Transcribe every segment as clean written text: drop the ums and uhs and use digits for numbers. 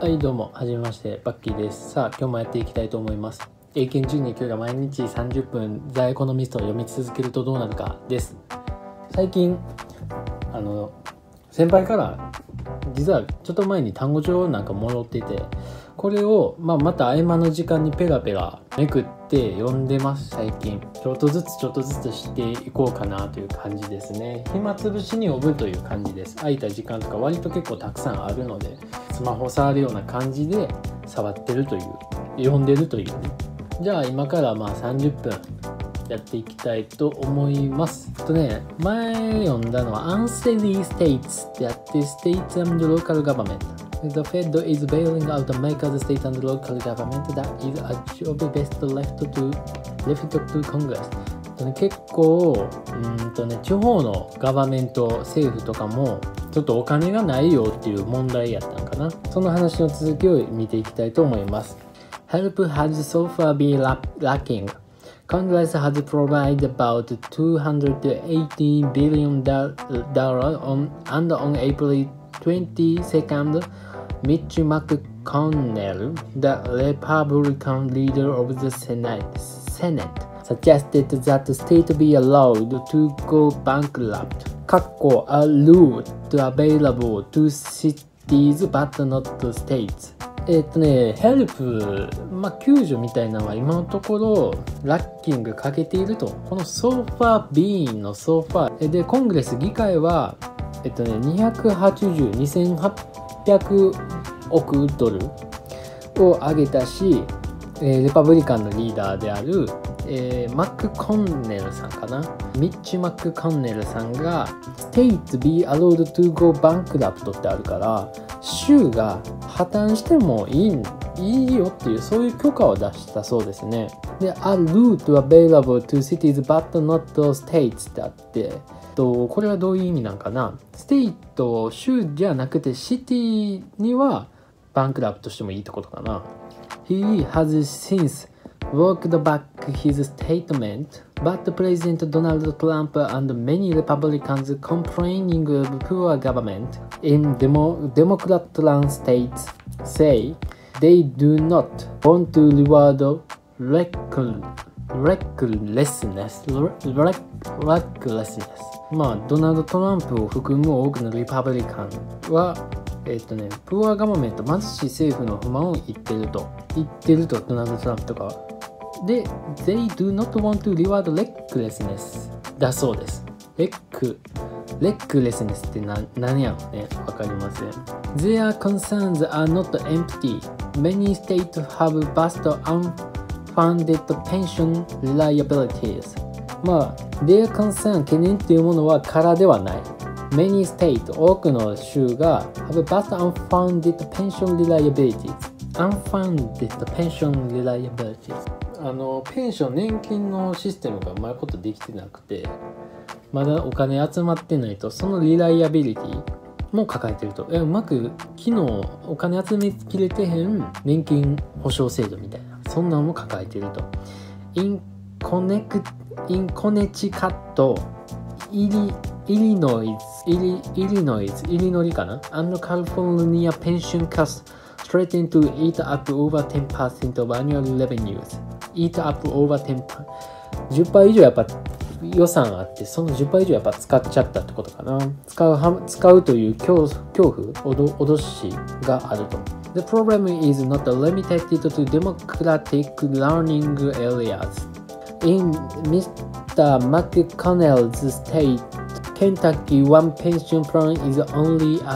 はいどうも、はじめまして、バッキーです。さあ、今日もやっていきたいと思います。英検準2級が毎日30分、ザ・エコノミストを読み続けるとどうなるかです。最近、先輩から、実はちょっと前に単語帳なんかもらっていて、これを、また合間の時間にペラペラめくって読んでます。最近ちょっとずつしていこうかなという感じですね。暇つぶしに読むという感じです。空いた時間とか割と結構たくさんあるので、スマホ触るような感じで触ってるという、読んでるというね。じゃあ今から30分やっていきたいと思います。前読んだのは Unsteady States ってあって、 States and Local Government。The Fed is bailing out the makers state and local government that is a job best left to Congress。結構地方のガバメント政府とかもちょっとお金がないよっていう問題やったんかな。その話の続きを見ていきたいと思います。Help has so far been lacking. Congress has provided about $280 billion and on April 22nd, Mitch McConnell, the Republican leader of the Senate, suggested that the state be allowed to go bankrupt. A route available to cities but not to states.ヘルプ、救助みたいなのは今のところラッキングかけていると。このソーファービーンのソーファーで、コングレス議会は2800億ドルを上げたし、レパブリカンのリーダーであるマック・コンネルさんかな、ミッチ・マック・コンネルさんが States be allowed to go bankrupt ってあるから、州が破綻してもいいよっていう、そういう許可を出したそうですね。で、A route available to cities but not states ってあって、これはどういう意味なんかな。ステイト、州じゃなくてシティにはバンクラプトしてもいいってことかな。He has since walked back his statement, but President Donald Trump and many Republicans complaining of poor government in Democrat-run states say they do not want to reward recklessness. ドナルド・トランプを含む多くのリパブリカンはプアガバメント、貧しい政府の不満を言ってるとドナルド・トランプとかで、They do not want to reward recklessness だそうです。recklessness って何やろね、わかりません。Their concerns are not empty. Many states have vast unfunded pension liabilities. their concern 懸念というものは空ではない。Many states 多くの州が have vast unfunded pension liabilities。unfunded pension liabilities。ペンション、年金のシステムがうまいことできてなくて、まだお金集まってないと、そのリライアビリティも抱えてると。うまく昨日お金集めきれてへん年金保証制度みたいな、そんなのも抱えてると。イコネチカット、イリノイかな、and California pension costs threaten to eat up over 10% of annual revenues。eat up over 10%、10% 以上やっぱ予算あって、その 10% 以上やっぱ使っちゃったってことかな。使うという恐怖、脅しがあると。The problem is not limited to democratic learning areas. In Mr. McConnell's state, Kentucky, one pension plan is only a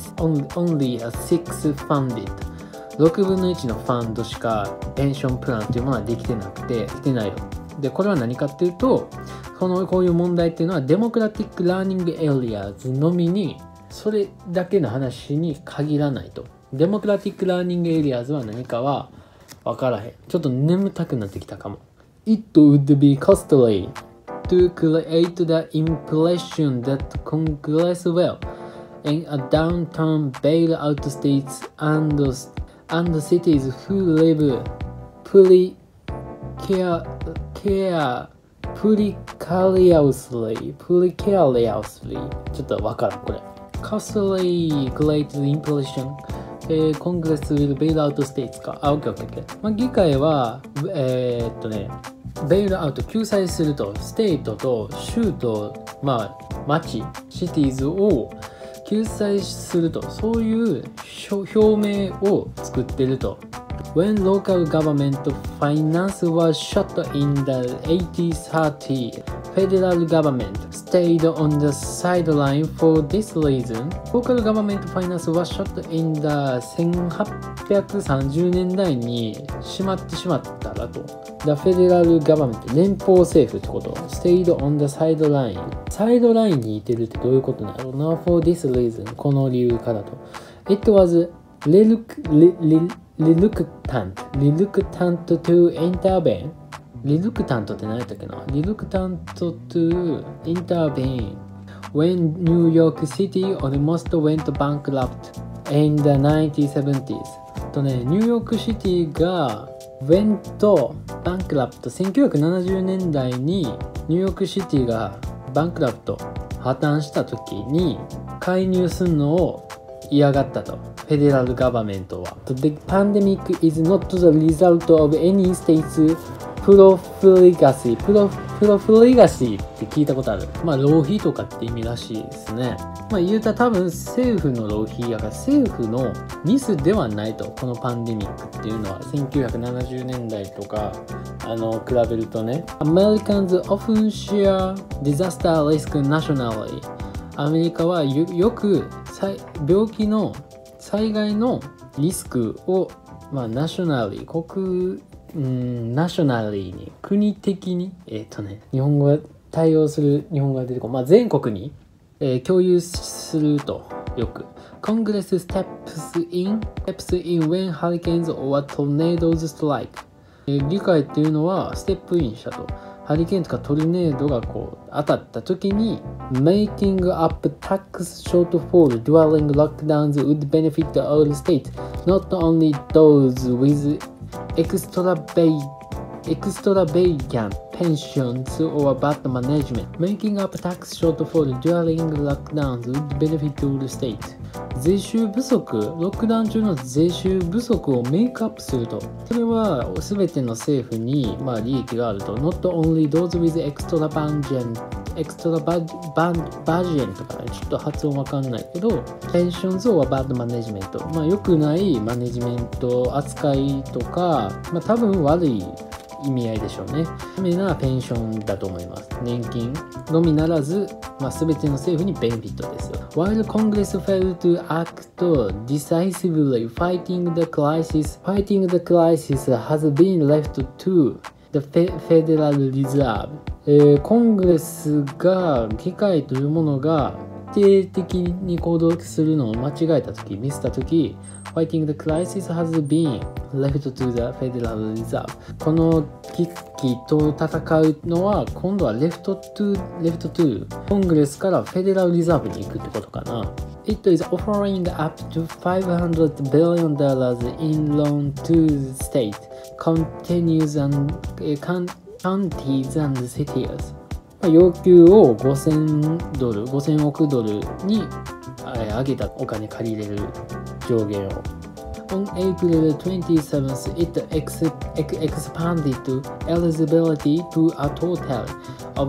6 funded。6分の1のファンドしかペンションプランというものはできてないよ。で、これは何かっていうと、こういう問題っていうのはデモクラティックラーニングエリアーズのみに、それだけの話に限らないと。デモクラティックラーニングエリアーズは何かは分からへん。ちょっと眠たくなってきたかも。It would be costly to create the impression that Congress will in a downturn bail out states and cities who live precariously ちょっとわからんこれ。costly creates the impression Congress will bail out states か。オッケーオッケーオッケー。まあ、議会は、ベイルアウト、救済すると、ステートと州と、まあ、町、シティーズを救済すると、そういう表明を作ってると。When local government finance was shut in the 1830s, federal government stayed on the sideline for this reason. Local government finance was shut in the 1830年代に閉まってしまったらと。The federal government 連邦政府ってこと。stayed on the sideline サイドラインにいてるってどういうことなの ?Now for this reason この理由からと。It was reluctant to intervene. Reluctant って何やったっけな ?Reluctant to intervene when New York City almost went bankrupt in the 1970s. とね、ニューヨークシティが went bankrupt 1970年代にニューヨークシティがバンクラプト破綻した時に介入するのを嫌がったと。フェデラルガバメントは。The pandemic is not the result of any state's profligacy。プロフリガシーって聞いたことある。まあ浪費とかって意味らしいですね。まあ言うたら多分政府の浪費やから政府のミスではないと。このパンデミックっていうのは1970年代とか比べるとね。Americans often share disaster risk nationally。アメリカはよく病気の災害のリスクを、まあ、ナショナリーに国的に日本語が対応する日本語が出てこない、まあ、全国に、共有するとよく Congress steps in when hurricanes or tornadoes strike、議会っていうのはステップインしたとハリケーンとかトルネードがこう当たった時に Making up tax shortfall during lockdowns would benefit all states, not only those with extravagant pensions or bad management. Making up tax shortfall during lockdowns would benefit all states. 税収不足、ロックダウン中の税収不足をメイクアップすると。それは全ての政府に、まあ、利益があると。Not only those with extravagant とかね、ちょっと発音わかんないけど、pensions or bad management。まあ、良くないマネジメント扱いとか、まあ、多分悪い意味合いでしょうね。ダメなペンションだと思います。年金のみならず、まあ、全ての政府にベネフィットですよ。While Congress failed to act decisively fighting the crisis has been left to the Federal Reserve、コングレスが議会というものが定的に行動するのを間違えたとき、ミスったとき、Fighting the crisis has been left to the Federal Reserve。この危機と戦うのは今度はleft to コングレスからフェデラルリザーブに行くってことかな。It is offering up to $500 billion in loan to the state, counties and cities。要求を5000億ドルに上げたお金借りれる上限を。On April 27th, it expanded eligibility to a total of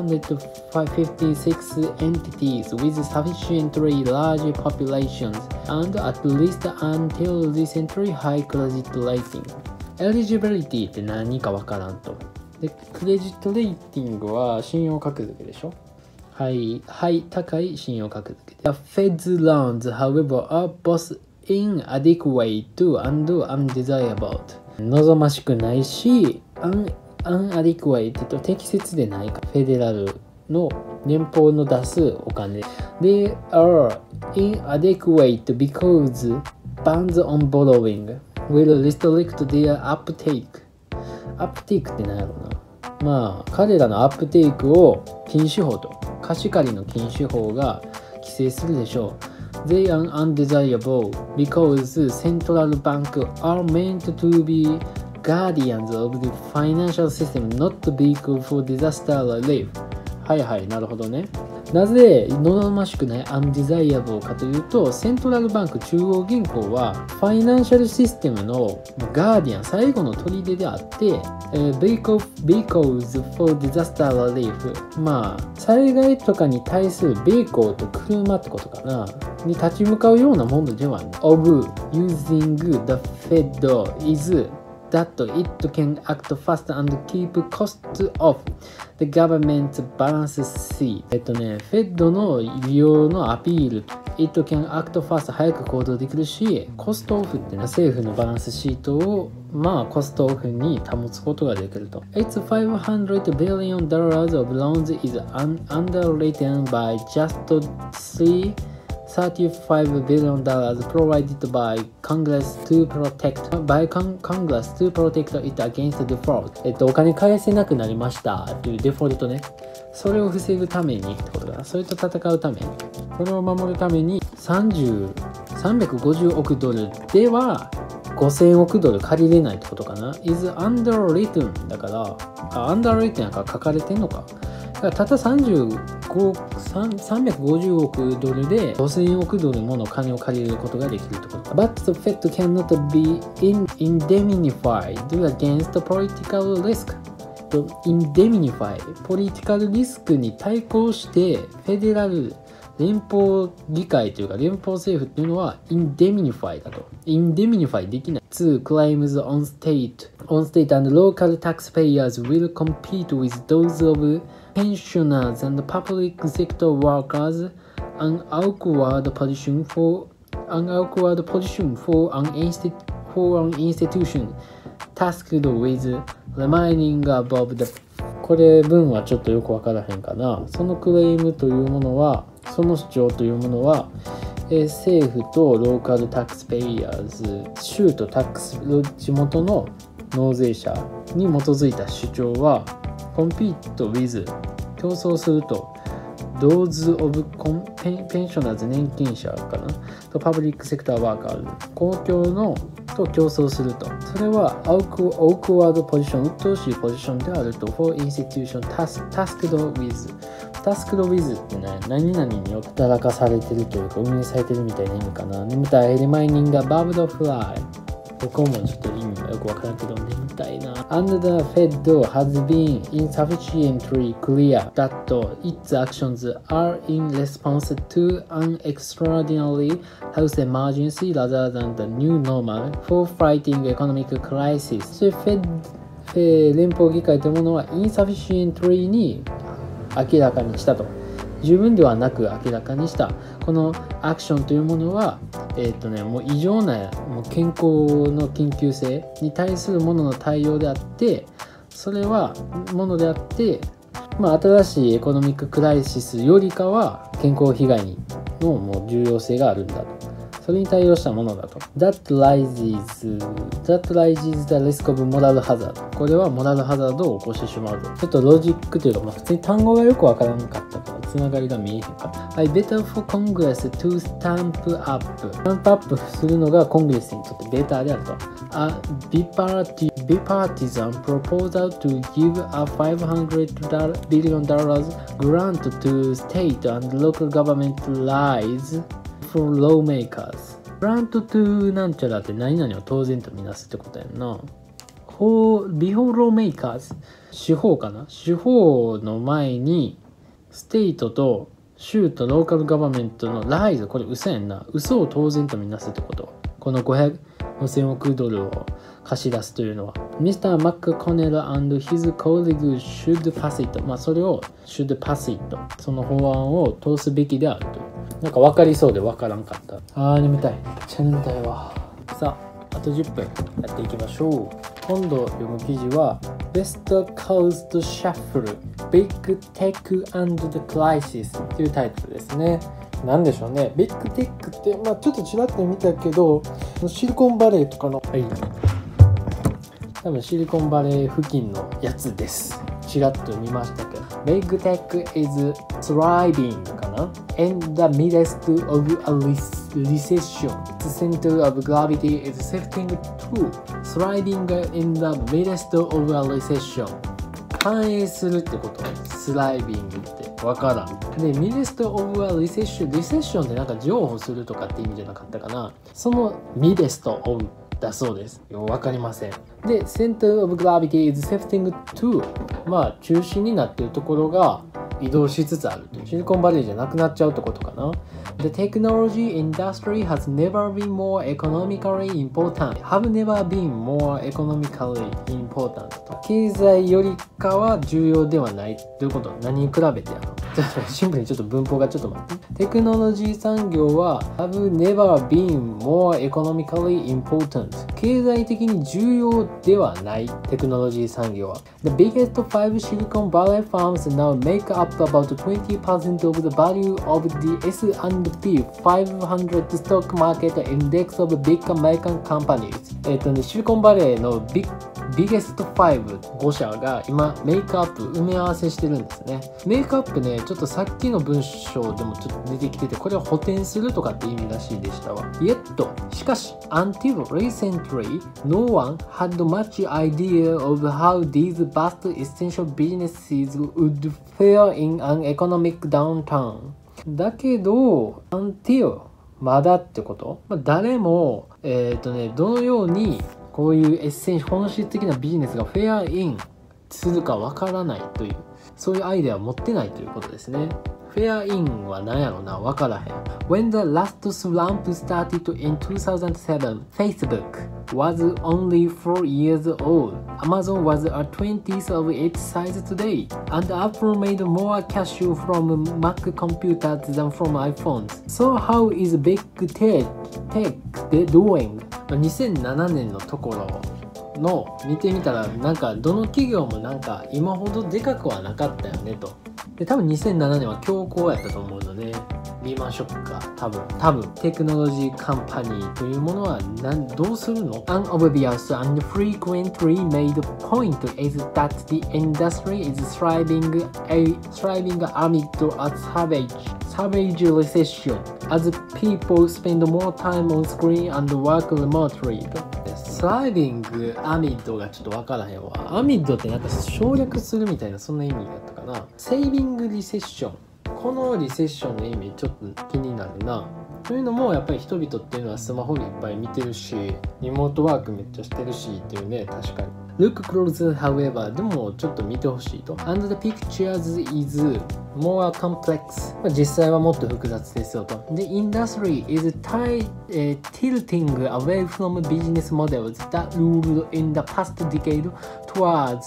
256 entities with sufficiently large populations and at least until recently high credit rating. Eligibility って何かわからんと。で、クレジットレーティングは信用格付けでしょ。高い信用格付け。The Fed's loans, however, are both inadequate and undesirable. 望ましくないし、inadequate と適切でないか。フェデラルの年俸の出すお金。They are inadequate because bans on borrowing will restrict their uptake. アップテイクって何やろうな。まあ彼らのアップテイクを禁止法と貸し借りの禁止法が規制するでしょう。They are undesirable because central banks are meant to be guardians of the financial system, not vehicle for disaster relief. はいはい、なるほどね。 なぜ望ましくない undesirable かというと、セントラルバンク中央銀行はファイナンシャルシステムのガーディアン、最後の砦であって、vehicles for disaster relief、まあ災害とかに対するベイコーと車ってことかなに立ち向かうようなものではない。of using the Fed is that it can act fast and keep costs off the government's balance sheet。フェッドの利用のアピール。It can act fast、早く行動できるし、コストオフってね、政府のバランスシートをコストオフに保つことができると。It's $500 billion of loans is underwritten by just $35 billion provided by Congress to protect it against default。お金返せなくなりましたというデフォルトね。それを防ぐためにってことだな。それと戦うために、これを守るために350億ドルでは5000億ドル借りれないってことかな。is underwritten だから、underwritten やから書かれてんのか。だからたった350億ドルで5000億ドルもの金を借りることができるってことか。But the Fed cannot be indemnified against political risk。indemnify、ポリティカルリスクに対抗してフェデラル連邦議会というか連邦政府っていうのは indemnify だと。indemnify できない。2 claims on state and local taxpayers will compete with those of pensioners and public sector workers, an awkward position for an institution tasked with remaining above the。 これ文はちょっとよくわからへんかな。そのクレームというものは、その主張というものは、政府とローカルタックスペイヤーズ、州と地元の納税者に基づいた主張は、compete with、競争すると、those of pensioners、年金者かなと、public sector workers、公共のと競争すると。それはawkward position、鬱陶しいポジションであると。for institution tasked with ってね、何々によって働かされてるというか運営されてるみたいな意味かな。眠たい、remaining above the fly。ここもちょっと意味がよくわからんけど、眠たいな。And the Fed has been insufficiently clear that its actions are in response to an extraordinary health emergency rather than the new normal for fighting economic crisis。そして連邦議会というものは insufficiently に明らかにしたと。十分ではなく明らかにした。このアクションというものは、もう異常なもう健康の緊急性に対するものの対応であって、それはものであって、新しいエコノミッククライシスよりかは健康被害のもう重要性があるんだと。それに対応したものだと。That raises the risk of moral hazard。これはモラルハザードを起こしてしまうと。ちょっとロジックというか、普通に単語がよくわからなかったから、つながりが見えへんか。I better for Congress to stamp up。スタンプアップするのがコングレスにとってベターであると。A bipartisan proposal to give a $500 billion grant to state and local government lies for lawmakers。 grant to なんちゃらって何々を当然とみなすってことやんな。before lawmakers、 司法かな。司法の前にステイトと州とローカルガバメントのライズ、これ嘘やんな。嘘を当然とみなすってこと。この5000億ドルを貸し出すというのは。Mr. McConnell and his colleagues should pass it。それを should pass it。その法案を通すべきであるという。なんか分かりそうで分からんかった。眠たい。めっちゃ眠たいわ。さあ、あと10分やっていきましょう。今度読む記事は Best Caused Shuffle Big Tech and the Crisis というタイトルですね。なんでしょうね。ビッグテックって、ちょっとちらっと見たけど、シリコンバレーとかの、多分シリコンバレー付近のやつです。ちらっと見ましたけど。Big Tech is thriving かな in the midst of a recession. The center of gravity is shifting to thriving in the midst of a recession. 反映するってこと。 スライビングってわからん。で、ミデスト・オブ・ア・リセッション。リセッションってなんか譲歩するとかって意味じゃなかったかな。そのミデスト・オブだそうです。わかりません。で、Center of Gravity is shifting to まあ中心になっているところが移動しつつあると。シリコンバレーじゃなくなっちゃうってことかな。The technology industry has never been more economically important. Have never been more economically important. と経済よりかは重要ではないということ。何に比べてやろう。シンプルにちょっと文法がちょっと待って。テクノロジー産業は have never been more economically important. 経済的に重要ではないテクノロジー産業は。The biggest five Silicon Valley firms now make up about 20% of the value of the S&P 500 stock market index of big American companies. シリコンバレーのビゲスト5社が今メイクアップ埋め合わせしてるんですね。メイクアップね、ちょっとさっきの文章でもちょっと出てきてて、これを補填するとかって意味らしいでしたわ。しかし until recently no one had much idea of how these vast essential businesses would fare in an economic downturn. だけど until まだってこと、誰もどのようにこういう本質的なビジネスがフェアインするかわからないという、そういうアイデアを持ってないということですね。フェアインは何やろな、わからへん。When the last slump started in 2007, Facebook was only 4 years old. Amazon was a 20th of its size today. And Apple made more cash from Mac computers than from iPhones. So how is big tech doing? 2007年のところの見てみたら、なんかどの企業もなんか今ほどでかくはなかったよねと。で、多分2007年は強行やったと思うので、リーマンショックが多分テクノロジーカンパニーというものはどうするの？ An obvious and frequently made point is that the industry is thriving amid a savage recession as people spend more time on screen and work remotely. スライビングアミッドがちょっと分からへんわ。アミッドってなんか省略するみたいな、そんな意味だったかな。セービングリセッション、このリセッションの意味ちょっと気になるな。というのもやっぱり人々っていうのはスマホでいっぱい見てるし、リモートワークめっちゃしてるしっていうね、確かに。Look closer, however, でもちょっと見てほしいと。And the pictures is more complex. 実際はもっと複雑ですよと。The industry is tilting away from business models that ruled in the past decade towards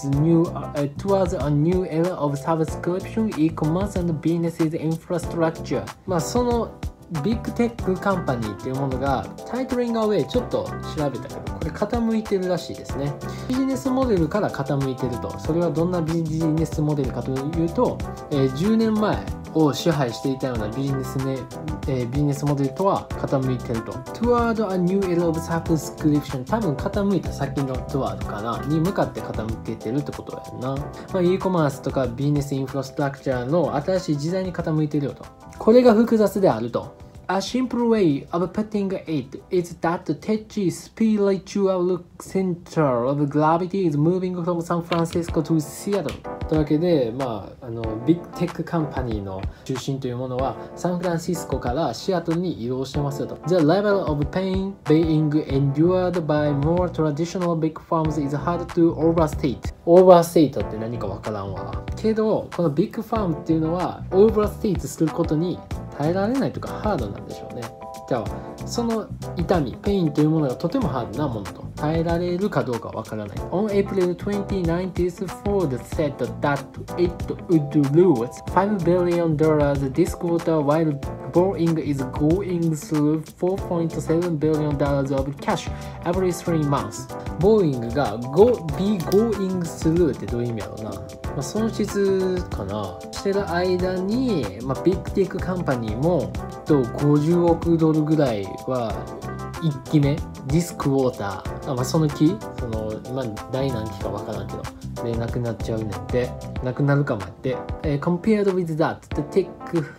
a new era of subscription, e-commerce and business infrastructure. そのビッグテックカンパニーっていうものがタイトリングアウェイちょっと調べたけど、これ傾いてるらしいですね。ビジネスモデルから傾いてると。それはどんなビジネスモデルかというと、10年前を支配していたようなビジネスモデルとは傾いてると。Toward a new era of subscription、 多分傾いた先のtowardかなに向かって傾けてるってことやんな。e コマースとかビジネスインフラストラクチャーの新しい時代に傾いてるよと。これが複雑であると。A simple way of putting it is that Tech's spiritual center of gravity is moving from San Francisco to Seattle. というわけで、ビッグテックカンパニーの中心というものはサンフランシスコからシアトルに移動してますよと。The level of pain being endured by more traditional big firms is hard to overstate。overstate って何かわからんわ。けど、このビッグファームっていうのは overstate することに耐えられないというかハードなんでしょうね。じゃあその痛み、ペインというものがとてもハードなものと耐えられるかどうかわからない。On April 29th, Ford said that it would lose $5 billion this quarter while Boeing is going through $4.7 billion of cash every 3 months. ボーイングが be going through ってどういう意味やろうな。損失かなしてる間に、ビッグテックカンパニーも50億ドルぐらいは1期目ディスクウォーター、その期今第何期か分からんけどでなくなっちゃうねんってなくなるかもやって、compared with that the tech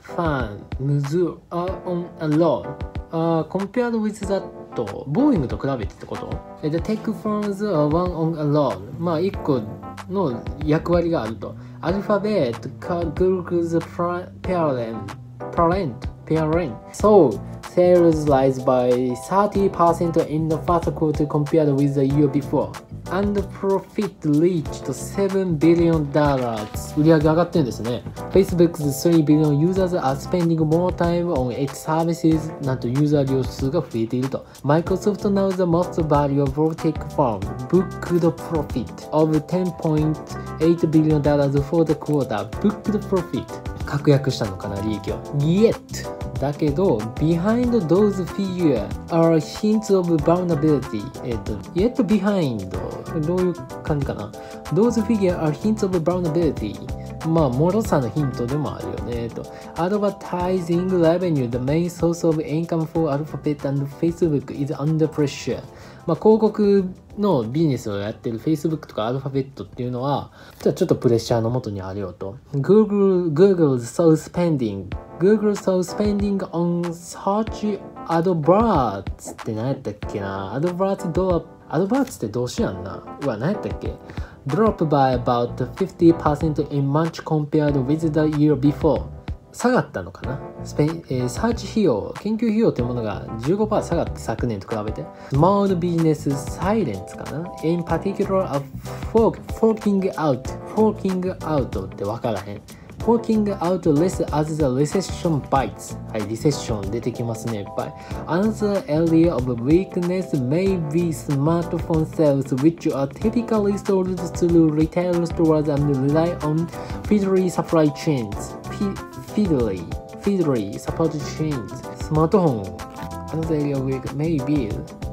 firms are on a roll、compared with thatボーイングと比べてってこと？ The tech firms are one on a roll、1個の役割があると。 Alphabet, Google's parent. So sales rise by 30% in the first quarter compared with the year before. And profit reached $7 billion. 売り上げ上がってるんですね。Facebook's 3 billion users are spending more time on its services. なんとユーザー量数が増えていると。Microsoft now the most valuable tech firm booked profit of $10.8 billion for the quarter. Booked profit. 確約したのかな、利益を。Yetだけど behind those figures are hints of vulnerability. Yet behind どういう感じかな。Those figures are hints of vulnerability. まあ脆さのヒントでもあるよねと。Advertising revenue, the main source of income for Alphabet and Facebook, is under pressure. まあ広告のビジネスをやってる Facebook とかアルファベットっていうのはちょっとプレッシャーのもとにあるよと。Google's so spending on search adverts って何やったっけな。アドバーツって動詞やんな。何やったっけ。Drop by about 50% in March compared with the year before. 下がったのかな。サーチ費用、研究費用というものが 15% 下がって昨年と比べて。Small business silence かな。In particular, forking out って分からへん。Forking out less as the recession bites. はい、リセッション出てきますね、いっぱい。Another area of weakness may be smartphone sales, which are typically sold through retail stores and rely on fiddly supply chains. Fiddly supply chains. スマートフォン。Another area of weakness may be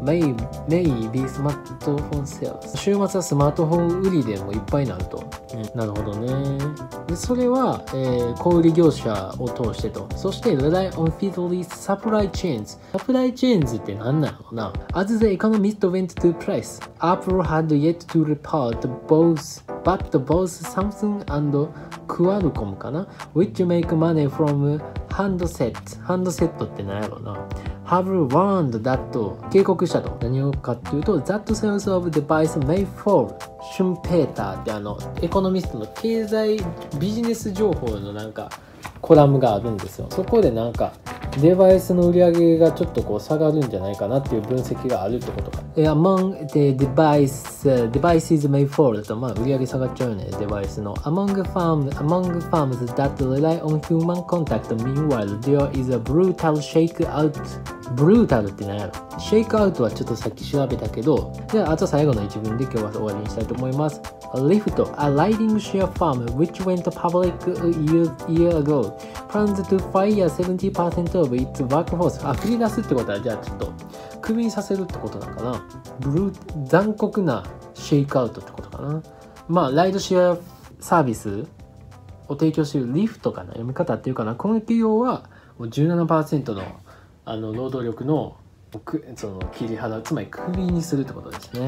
smartphone sales. 週末はスマートフォン売りでもいっぱいになると。なるほどね。でそれは、小売業者を通してと。そして rely on fiddly supply chains. Supply chains って何なのな。As the economist went to press, Apple had yet to report but both Samsung and Qualcomm かな which make money from handset って何やろな。have warned that 警告したと。何をかっていうと that sales of device may fall. シュンペーターってエコノミストの経済ビジネス情報のなんかコラムがあるんですよ。そこでなんかデバイスの売り上げがちょっとこう下がるんじゃないかなっていう分析があるってことか。Among the devices may fall と、まあ売り上げ下がっちゃうよね、デバイスの。Among firms that rely on human contact, meanwhile, there is a brutal shakeout. ブルータルって何やろ。シェイクアウトはちょっとさっき調べたけど、であと最後の一文で今日は終わりにしたいと思います。Lyft, a riding share firm which went public a year ago, plans to fire 70% of its workforce. 振り出すってことはじゃあちょっとクビにさせるってことなのかな。残酷なシェイクアウトってことかな。まあライドシェアサービスを提供しているリフトかな、読み方っていうかな。この企業はもう 17% の労働力のその切り払う、つまりクビにするってことですね。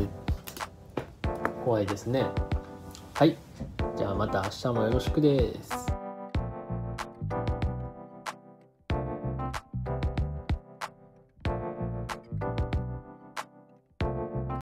怖いですね。はい、じゃあまた明日もよろしくです。